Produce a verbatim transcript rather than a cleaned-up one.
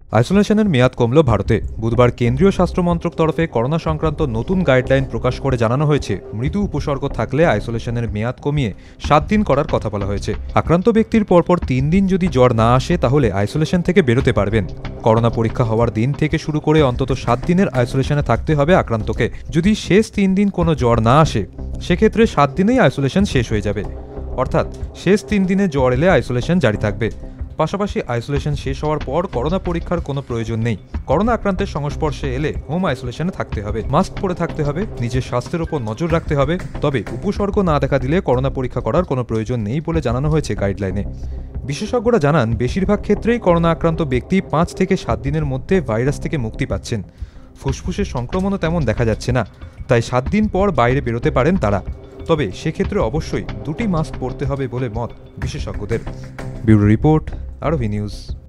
আইসোলেশনের মেয়াদ কমল ভারতে। বুধবার কেন্দ্রীয় স্বাস্থ্য মন্ত্রক তরফে করোনা সংক্রান্ত নতুন গাইডলাইন প্রকাশ করে জানানো হয়েছে, মৃদু উপসর্গ থাকলে আইসোলেশনের মেয়াদ কমিয়ে সাত দিন করার কথা বলা হয়েছে। আক্রান্ত ব্যক্তির পরপর তিন দিন যদি জ্বর না আসে তাহলে আইসোলেশন থেকে বেরোতে পারবেন। করোনা পরীক্ষা হওয়ার দিন থেকে শুরু করে অন্তত সাত দিনের আইসোলেশনে থাকতে হবে আক্রান্তকে। যদি শেষ তিন দিন কোনো জ্বর না আসে সেক্ষেত্রে সাত দিনেই আইসোলেশন শেষ হয়ে যাবে। অর্থাৎ শেষ তিন দিনে জ্বর এলে আইসোলেশন জারি থাকবে। পাশাপাশি আইসোলেশন শেষ হওয়ার পর করোনা পরীক্ষার কোনো প্রয়োজন নেই। করোনা আক্রান্তের সংস্পর্শে এলে হোম আইসোলেশনে থাকতে হবে, মাস্ক পরে থাকতে হবে, নিজের স্বাস্থ্যের উপর নজর রাখতে হবে। তবে উপসর্গ না দেখা দিলে করোনা পরীক্ষা করার কোনো প্রয়োজন নেই বলে জানানো হয়েছে গাইডলাইনে। বিশেষজ্ঞরা জানান, বেশিরভাগ ক্ষেত্রেই করোনা আক্রান্ত ব্যক্তি পাঁচ থেকে সাত দিনের মধ্যে ভাইরাস থেকে মুক্তি পাচ্ছেন। ফুসফুসের সংক্রমণও তেমন দেখা যাচ্ছে না, তাই সাত দিন পর বাইরে বেরোতে পারেন তারা। তবে সেক্ষেত্রে অবশ্যই দুটি মাস্ক পরতে হবে বলে মত বিশেষজ্ঞদের। Bureau report, RB news.